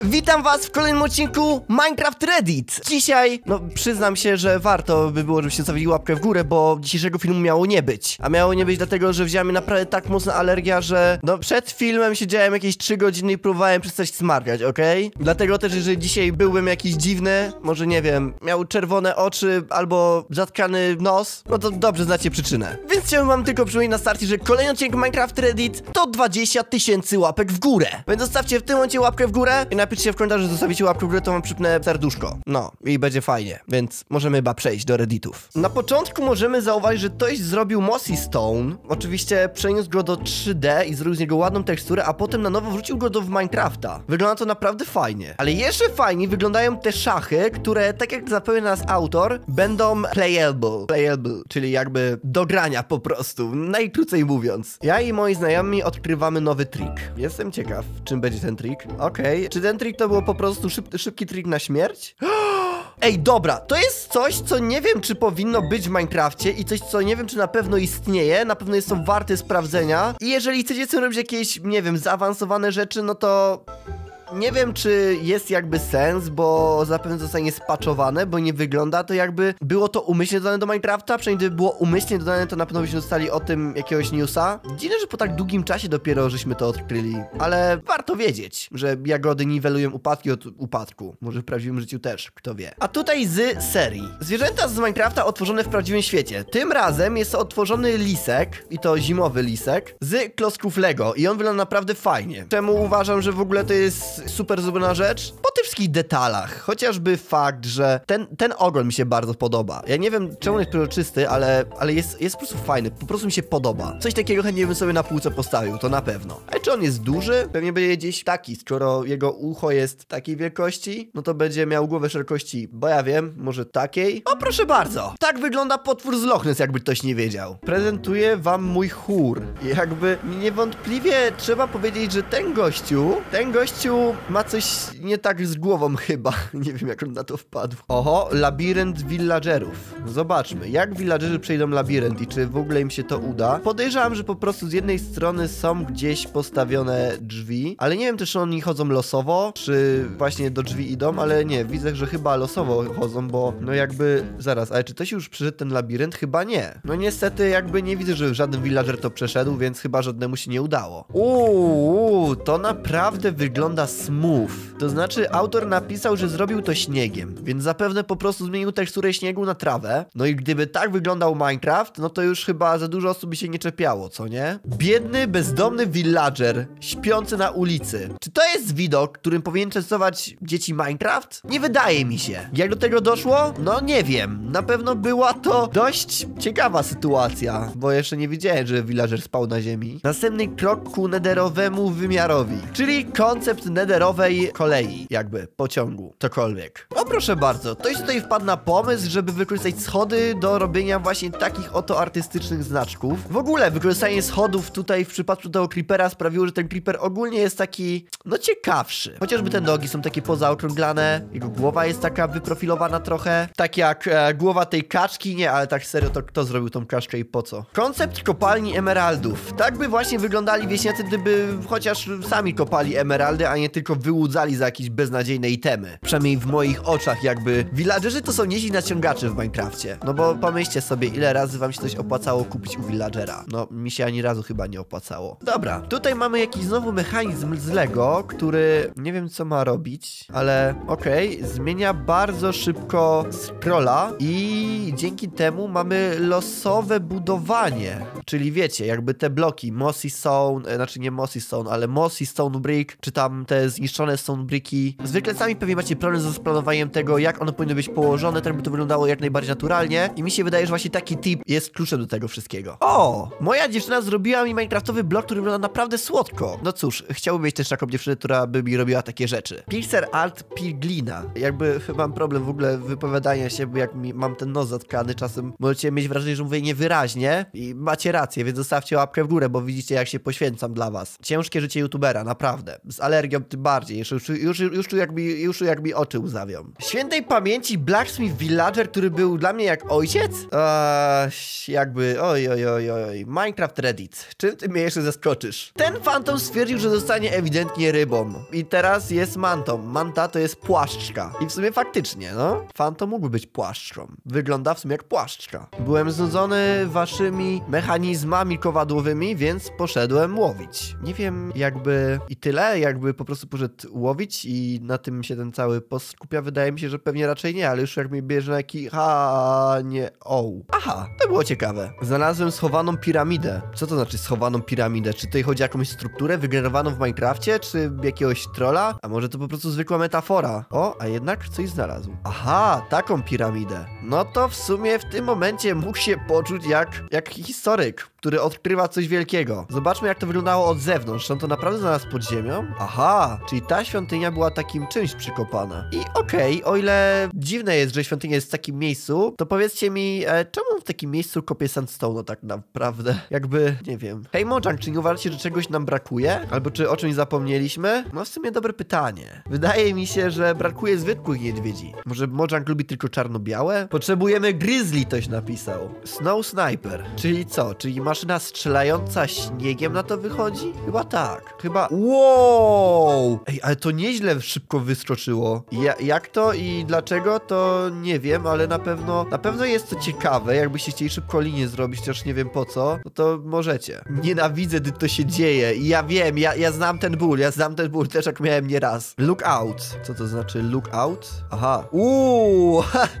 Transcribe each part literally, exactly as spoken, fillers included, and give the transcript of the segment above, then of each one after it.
Witam was w kolejnym odcinku Minecraft Reddit. Dzisiaj, no przyznam się, że warto by było, żebyście zostawili łapkę w górę, bo dzisiejszego filmu miało nie być. A miało nie być dlatego, że wzięła mnie naprawdę tak mocna alergia, że no przed filmem siedziałem jakieś trzy godziny i próbowałem przestać smarkać, okej? Okay? Dlatego też, jeżeli dzisiaj byłbym jakiś dziwny, może nie wiem, miał czerwone oczy albo zatkany nos, no to dobrze znacie przyczynę. Więc chciałbym wam tylko przypomnieć na starcie, że kolejny odcinek Minecraft Reddit to dwadzieścia tysięcy łapek w górę. Więc zostawcie w tym momencie łapkę w górę i napiszcie w komentarzu, że zostawicie łapkę w górę, to wam przypnę serduszko. No i będzie fajnie, więc możemy chyba przejść do redditów. Na początku możemy zauważyć, że ktoś zrobił Mossy Stone. Oczywiście przeniósł go do trzy D i zrobił z niego ładną teksturę, a potem na nowo wrzucił go do Minecrafta. Wygląda to naprawdę fajnie. Ale jeszcze fajniej wyglądają te szachy, które, tak jak zapewnia nas autor, będą playable. Playable, czyli jakby do grania po prostu, najkrócej mówiąc. Ja i moi znajomi odkrywamy nowy trik. Jestem ciekaw, czym będzie ten trik. Okej, okay. Czy ten trik to było po prostu szyb szybki trik na śmierć? Ej, dobra, to jest coś, co nie wiem, czy powinno być w Minecrafcie i coś, co nie wiem, czy na pewno istnieje, na pewno jest to warte sprawdzenia. I jeżeli chcecie sobie robić jakieś, nie wiem, zaawansowane rzeczy, no to... nie wiem, czy jest jakby sens, bo zapewne zostanie spaczowane, bo nie wygląda to jakby było to umyślnie dodane do Minecrafta. Przynajmniej gdyby było umyślnie dodane, to na pewno byśmy dostali o tym jakiegoś newsa. Dziwne, że po tak długim czasie dopiero żeśmy to odkryli, ale warto wiedzieć, że jagody niwelują upadki od upadku. Może w prawdziwym życiu też, kto wie. A tutaj z serii. Zwierzęta z Minecrafta otworzone w prawdziwym świecie. Tym razem jest to otworzony lisek, i to zimowy lisek, z klocków Lego i on wygląda naprawdę fajnie. Czemu uważam, że w ogóle to jest super zrobiona rzecz? Po tych wszystkich detalach. Chociażby fakt, że ten, ten ogon mi się bardzo podoba. Ja nie wiem, czemu jest przezroczysty, ale, ale jest, jest po prostu fajny. Po prostu mi się podoba. Coś takiego chętnie bym sobie na półce postawił, to na pewno. Ale czy on jest duży? Pewnie będzie gdzieś taki, skoro jego ucho jest takiej wielkości, no to będzie miał głowę szerokości, bo ja wiem, może takiej. O, proszę bardzo. Tak wygląda potwór z Loch Ness, jakby ktoś nie wiedział. Prezentuję wam mój chór. Jakby niewątpliwie trzeba powiedzieć, że ten gościu, ten gościu ma coś nie tak z głową chyba. Nie wiem, jak on na to wpadł. Oho, labirynt villagerów. Zobaczmy, jak villagerzy przejdą labirynt i czy w ogóle im się to uda. Podejrzewam, że po prostu z jednej strony są gdzieś postawione drzwi, ale nie wiem też, czy oni chodzą losowo, czy właśnie do drzwi idą, ale nie, widzę, że chyba losowo chodzą, bo no jakby, zaraz, ale czy ktoś już przyszedł ten labirynt? Chyba nie. No niestety jakby nie widzę, że żaden villager to przeszedł, więc chyba żadnemu się nie udało. Uuu, to naprawdę wygląda smooth. To znaczy autor napisał, że zrobił to śniegiem, więc zapewne po prostu zmienił teksturę śniegu na trawę. No i gdyby tak wyglądał Minecraft, no to już chyba za dużo osób by się nie czepiało, co nie? Biedny, bezdomny villager śpiący na ulicy. Czy to jest widok, którym powinien częstować dzieci Minecraft? Nie wydaje mi się. Jak do tego doszło? No nie wiem. Na pewno była to dość ciekawa sytuacja, bo jeszcze nie wiedziałem, że villager spał na ziemi. Następny krok ku netherowemu wymiarowi, czyli koncept netherowej kolei, jakby pociągu, cokolwiek. O proszę bardzo, ktoś tutaj wpadł na pomysł, żeby wykorzystać schody do robienia właśnie takich oto artystycznych znaczków. W ogóle wykorzystanie schodów tutaj w przypadku tego creepera sprawiło, że ten creeper ogólnie jest taki, no ciekawszy. Chociażby te nogi są takie pozaokrąglane, jego głowa jest taka wyprofilowana trochę, tak jak e, głowa tej kaczki, nie, ale tak serio, to kto zrobił tą kaczkę i po co? Koncept kopalni emeraldów. Tak by właśnie wyglądali wieśniacy, gdyby chociaż sami kopali emeraldy, a nie tylko wyłudzali za jakieś beznadziejne itemy. Przynajmniej w moich oczach jakby villagerzy to są nieźli naciągacze w Minecrafcie. No bo pomyślcie sobie, ile razy wam się coś opłacało kupić u villagera. No, mi się ani razu chyba nie opłacało. Dobra, tutaj mamy jakiś znowu mechanizm z Lego, który nie wiem co ma robić, ale okej, okay, zmienia bardzo szybko scrolla i dzięki temu mamy losowe budowanie. Czyli wiecie, jakby te bloki Mossy Stone, e, znaczy nie Mossy Stone, ale Mossy Stone Brick, czy tam te zniszczone Stone Bricki. Zwykle sami pewnie macie problem ze planowaniem tego, jak one powinny być położone, tak by to wyglądało jak najbardziej naturalnie i mi się wydaje, że właśnie taki tip jest kluczem do tego wszystkiego. O! Moja dziewczyna zrobiła mi minecraftowy blok, który wygląda naprawdę słodko. No cóż, chciałbym mieć też taką dziewczynę, która by mi robiła takie rzeczy. Pixel Art Piglina. Jakby mam problem w ogóle wypowiadania się, bo jak mi, mam ten nos zatkany, czasem możecie mieć wrażenie, że mówię niewyraźnie i macie rację, więc zostawcie łapkę w górę, bo widzicie, jak się poświęcam dla was. Ciężkie życie youtubera, naprawdę. Z alergią tym bardziej. Już, już, już, już czuję jak mi, już jak mi oczy łzawią. Świętej pamięci Blacksmith Villager, który był dla mnie jak ojciec? Eee, jakby, oj, oj, oj, oj. Minecraft Reddit. Czym ty mnie jeszcze zaskoczysz? Ten fantom stwierdził, że zostanie ewidentnie rybą. I teraz jest mantą. Manta to jest płaszczka. I w sumie faktycznie, no. Fantom mógłby być płaszczką. Wygląda w sumie jak płaszczka. Byłem znudzony waszymi mechanizmami kowadłowymi, więc poszedłem łowić. Nie wiem, jakby i tyle, jakby po prostu poszedł łowić i na tym się ten cały post skupia. Wydaje mi się, że pewnie raczej nie, ale już jak mi bierze na jaki... Ha, nie, o. Aha, to było ciekawe. Znalazłem schowaną piramidę. Co to znaczy schowaną piramidę? Czy tutaj chodzi o jakąś strukturę wygenerowaną w Minecrafcie, czy jakiegoś trolla? A może to po prostu zwykła metafora? O, a jednak coś znalazł. Aha, taką piramidę. No to w sumie w tym momencie mógł się poczuć jak, jak historyk, który odkrywa coś wielkiego. Zobaczmy, jak to wyglądało od zewnątrz. On to naprawdę znalazł pod ziemią? Aha, czyli ta świątynia była takim czymś przykopana. I okej, okay, o ile dziwne jest, że świątynia jest w takim miejscu, to powiedzcie mi, e, czemu w takim miejscu kopie sandstone tak naprawdę? Jakby, nie wiem. Hej Mojang, czy nie uważacie, że czegoś nam brakuje? Albo czy o czymś zapomnieliśmy? No w sumie dobre pytanie. Wydaje mi się, że brakuje zwykłych niedźwiedzi. Może Mojang lubi tylko czarno-białe? Potrzebujemy grizzly, ktoś napisał. Snow Sniper. Czyli co? Czyli maszyna strzelająca śniegiem na to wychodzi? Chyba tak. Chyba... Wow! Ej, ale to nieźle szybko wyskoczyło. Ja, jak to i dlaczego, to nie wiem, ale na pewno na pewno jest to ciekawe. Jakbyście chcieli szybko linię zrobić, chociaż nie wiem po co, no to możecie. Nienawidzę, gdy to się dzieje. I ja wiem, ja, ja znam ten ból, ja znam ten ból, też jak miałem nieraz. Look out. Co to znaczy look out? Aha. Uuu!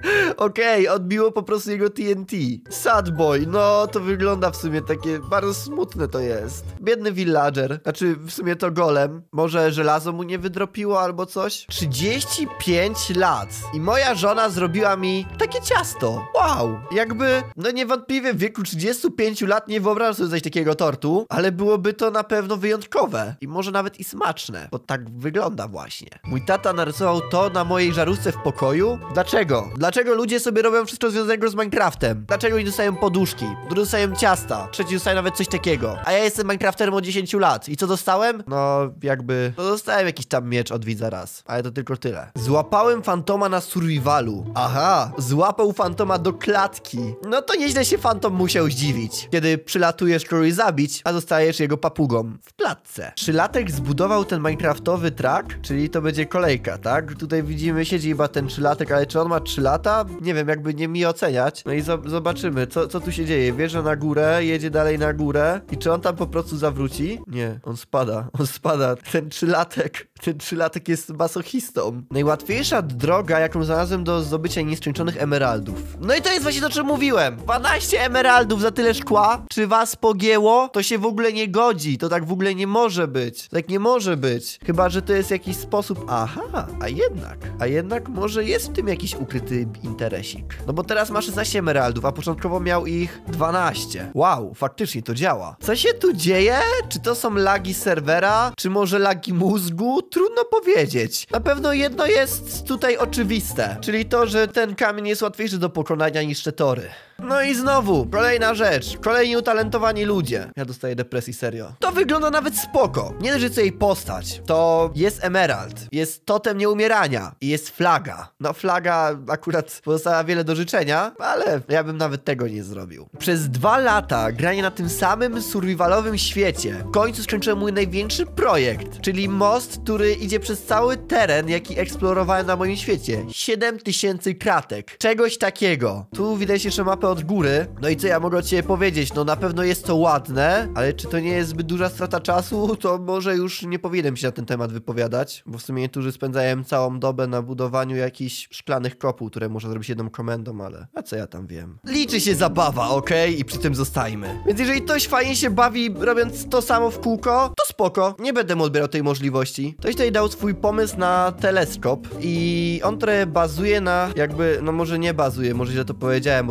Okej, okay, odbiło po prostu jego T N T. Sad boy, no to wygląda w sumie takie bardzo smutne to jest. Biedny villager, znaczy w sumie to golem. Może żelazo mu nie wydropiło albo coś? trzydzieści pięć lat i moja żona zrobiła mi takie ciasto. Wow, jakby, no niewątpliwie w wieku trzydziestu pięciu lat nie wyobrażam sobie coś takiego tortu, ale byłoby to na pewno wyjątkowe i może nawet i smaczne, bo tak wygląda właśnie. Mój tata narysował to na mojej żarówce w pokoju. Dlaczego? Dlaczego ludzie sobie robią wszystko związanego z Minecraftem? Dlaczego nie dostają poduszki? Dostają ciasta? Trzeci dostaje nawet coś takiego. A ja jestem Minecrafterem od dziesięciu lat. I co dostałem? No, jakby... No dostałem jakiś tam miecz od widza raz. Ale to tylko tyle. Złapałem fantoma na survivalu. Aha, złapał fantoma do klatki. No to nieźle się fantom musiał zdziwić, kiedy przylatujesz kogoś zabić, a zostajesz jego papugą w klatce. Trzylatek zbudował ten minecraftowy track, czyli to będzie kolejka, tak? Tutaj widzimy, siedzi chyba ten trzylatek, ale czy on ma trzy lata? Nie wiem, jakby nie mi oceniać. No i zobaczymy, co, co tu się dzieje. Wjeżdża na górę, jedzie dalej na górę i czy on tam po prostu zawróci? Nie, on spada, on spada. Ten trzylatek, ten trzylatek jest masochistą. Najłatwiejsza droga, jaką znalazłem do zdobycia nieskończonych emeraldów. No i to jest właśnie to, o czym mówiłem. dwanaście emeraldów za tyle szkła. Czy was pogięło? To się w ogóle nie godzi. To tak w ogóle nie może być. Tak nie może być. Chyba, że to jest jakiś sposób... Aha, a jednak. A jednak może jest w tym jakiś ukryty interesik. No bo teraz ma szesnaście emeraldów, a początkowo miał ich dwanaście. Wow, faktycznie to działa. Co się tu dzieje? Czy to są lagi serwera? Czy może lagi mózgu? Trudno powiedzieć. Na pewno jedno jest tutaj oczywiste. Czyli to, że ten kamień jest łatwiejszy do pokonania niż te tory. No i znowu, kolejna rzecz. Kolejni utalentowani ludzie. Ja dostaję depresji, serio. To wygląda nawet spoko. Nie leży jej postać. To jest emerald. Jest totem nieumierania. I jest flaga. No flaga akurat pozostała wiele do życzenia, ale ja bym nawet tego nie zrobił. Przez dwa lata granie na tym samym survivalowym świecie w końcu skończyłem mój największy projekt, czyli most, który idzie przez cały teren, jaki eksplorowałem na moim świecie. siedem tysięcy kratek. Czegoś takiego. Tu widać jeszcze mapę od góry. No i co ja mogę od ciebie powiedzieć? No na pewno jest to ładne, ale czy to nie jest zbyt duża strata czasu? To może już nie powinienem się na ten temat wypowiadać, bo w sumie niektórzy spędzają całą dobę na budowaniu jakichś szklanych kopuł, które można zrobić jedną komendą, ale a co ja tam wiem? Liczy się zabawa, okej? Okay? I przy tym zostajmy. Więc jeżeli ktoś fajnie się bawi robiąc to samo w kółko, to spoko. Nie będę mu odbierał tej możliwości. Ktoś tutaj dał swój pomysł na teleskop i on trochę bazuje na jakby, no może nie bazuje, może źle to powiedziałem, bo tu jest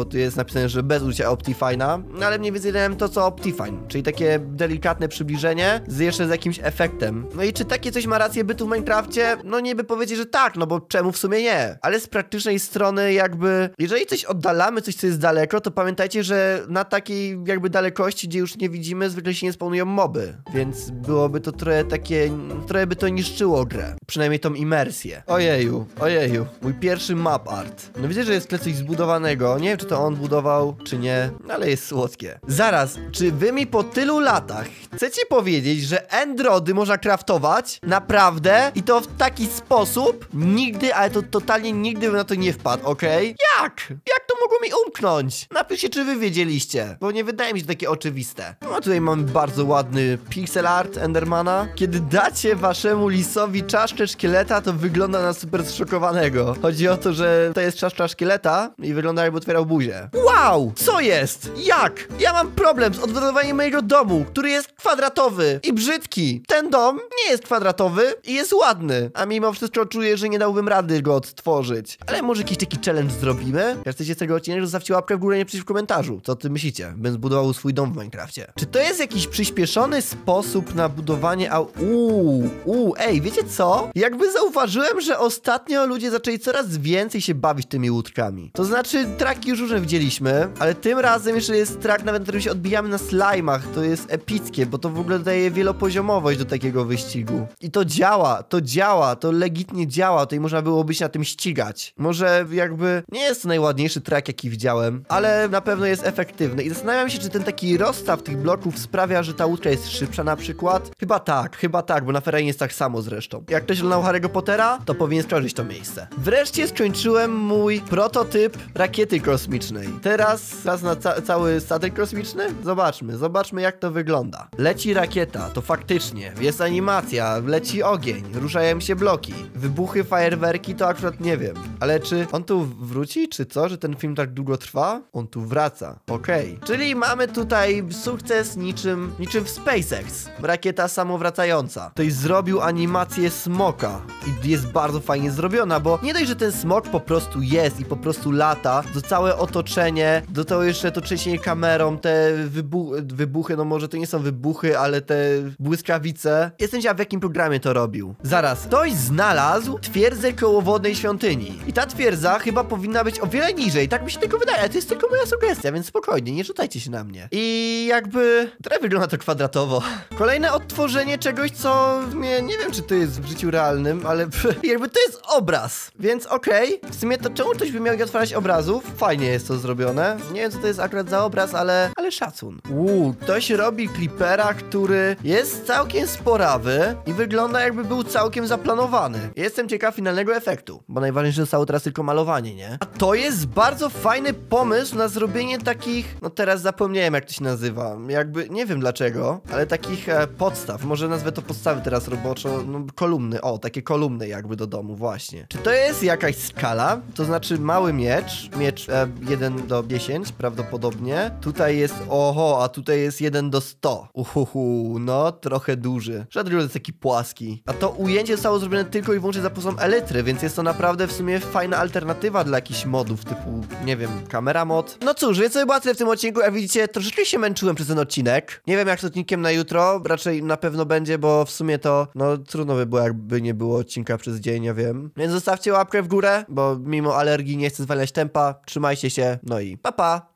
napisane, że bez użycia Optifine'a, no ale mniej więcej dałem to co Optifine, czyli takie delikatne przybliżenie z jeszcze z jakimś efektem. No i czy takie coś ma rację bytu w Minecrafcie? No niby powiedzieć, że tak, no bo czemu w sumie nie? Ale z praktycznej strony jakby, jeżeli coś oddalamy, coś co jest daleko, to pamiętajcie, że na takiej jakby dalekości, gdzie już nie widzimy, zwykle się nie spawnują moby, więc byłoby to trochę takie, trochę by to niszczyło grę. Przynajmniej tą imersję. Ojeju, ojeju, mój pierwszy map art. No widzę, że jest tyle coś zbudowanego, nie wiem czy to on budował, czy nie, ale jest słodkie. Zaraz, czy wy mi po tylu latach chcecie powiedzieć, że endrody można craftować? Naprawdę? I to w taki sposób? Nigdy, ale to totalnie nigdy bym na to nie wpadł, okej? Okay? Jak? Jak to mogło mi umknąć? Napiszcie, czy wy wiedzieliście, bo nie wydaje mi się to takie oczywiste. No tutaj mamy bardzo ładny pixel art Endermana. Kiedy dacie waszemu lisowi czaszkę szkieleta, to wygląda na super zszokowanego. Chodzi o to, że to jest czaszka szkieleta i wygląda jakby otwierał buzię. Wow! Co jest? Jak? Ja mam problem z odbudowaniem mojego domu, który jest kwadratowy i brzydki. Ten dom nie jest kwadratowy i jest ładny, a mimo wszystko czuję, że nie dałbym rady go odtworzyć. Ale może jakiś taki challenge zrobimy? Jak chcecie z tego odcinka, zostawcie łapkę w górę, nie w komentarzu. Co ty myślicie? Bym zbudował swój dom w Minecrafcie. Czy to jest jakiś przyspieszony sposób na budowanie au... Uuu, uuu, ej, wiecie co? Jakby zauważyłem, że ostatnio ludzie zaczęli coraz więcej się bawić tymi łódkami. To znaczy, traki już różne widzieliśmy, ale tym razem jeszcze jest trak, nawet na którym się odbijamy na slajmach. To jest epickie, bo to w ogóle daje wielopoziomowość do takiego wyścigu. I to działa, to działa, to legitnie działa. Tutaj można byłoby się na tym ścigać. Może jakby nie jest to najładniejszy trak, jaki widziałem, ale na pewno jest efektywny. I zastanawiam się, czy ten taki rozstaw tych bloków sprawia, że ta łódka jest szybsza na przykład? Chyba tak, chyba tak, bo na Ferrari jest tak samo zresztą. Jak ktoś oglądał Harry'ego Pottera, to powinien skończyć to miejsce. Wreszcie skończyłem mój prototyp rakiety kosmicznej. Teraz czas na ca cały statek kosmiczny? Zobaczmy, zobaczmy jak to wygląda. Leci rakieta, to faktycznie, jest animacja, leci ogień, ruszają się bloki. Wybuchy, fajerwerki to akurat nie wiem. Ale czy on tu wróci, czy co, że ten film tak długo trwa? On tu wraca, okej. Okay. Czyli mamy tutaj sukces niczym, niczym w SpaceX. Rakieta samowracająca. Ktoś zrobił animację smoka i jest bardzo fajnie zrobiona, bo nie dość, że ten smok po prostu jest i po prostu lata, to całe otoczenie, do tego jeszcze to trzęsienie kamerą, te wybu wybuchy, no może to nie są wybuchy, ale te błyskawice. Jestem ciekaw, w jakim programie to robił. Zaraz, ktoś znalazł twierdzę koło wodnej świątyni. I ta twierdza chyba powinna być o wiele niżej, tak mi się tylko wydaje, ale to jest tylko moja sugestia, więc spokojnie, nie rzucajcie się na mnie. I jakby, trochę wygląda to kwadratowo. Kolejne odtworzenie czegoś, co mnie, nie wiem, czy to jest w życiu realnym, ale jakby to jest obraz, więc okej. Okay. W sumie to czemu ktoś by miał nie otwierać obrazów? Fajnie jest to zrobione. Nie wiem, co to jest akurat za obraz, ale, ale szacun. Uuu, ktoś robi creepera, który jest całkiem sporawy i wygląda jakby był całkiem zaplanowany. Jestem ciekaw finalnego efektu, bo najważniejsze zostało teraz tylko malowanie, nie? A to jest bardzo fajny pomysł na zrobienie takich, no teraz zapomniałem jak to się nazywa, jakby, nie wiem dlaczego, ale takich e, podstaw, może nazwę to podstawy teraz roboczo, no kolumny, o, takie kolumny jakby do domu, właśnie. Czy to jest jakaś skala? To znaczy mały miecz, miecz e, jeden do dziesięciu prawdopodobnie. Tutaj jest, oho, a tutaj jest jeden do stu. Uhuhu, no, trochę duży. Żaden jest taki płaski. A to ujęcie zostało zrobione tylko i wyłącznie za pomocą elitry, więc jest to naprawdę w sumie fajna alternatywa dla jakichś modów typu, nie wiem, kamera mod. No cóż, więc sobie była tyle w tym odcinku, jak widzicie, troszeczkę się męczyłem przez ten odcinek. Nie wiem jak z odcinkiem na jutro, raczej na pewno będzie, bo w sumie to, no trudno by było, jakby nie było odcinka przez dzień, ja wiem. Więc zostawcie łapkę w górę, bo mimo alergii nie chcę zwalniać tempa. Trzymajcie się, no i pa pa!